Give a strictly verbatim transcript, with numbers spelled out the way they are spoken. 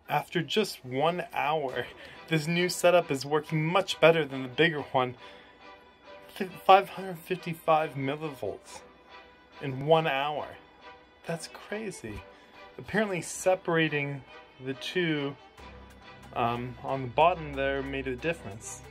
After just one hour, this new setup is working much better than the bigger one. five hundred fifty-five millivolts in one hour. That's crazy. Apparently separating the two um, on the bottom there made a difference.